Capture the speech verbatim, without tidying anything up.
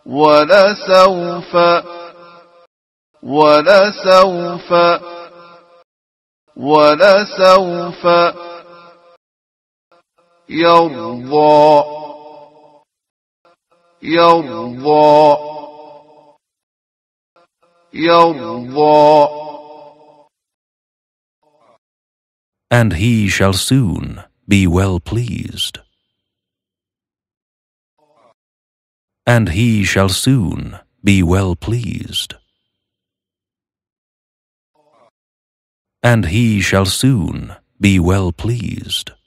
ولسوف ولسوف ولسوف يرضى يرضى يرضى. And he shall soon be well pleased. And he shall soon be well pleased. And he shall soon be well pleased.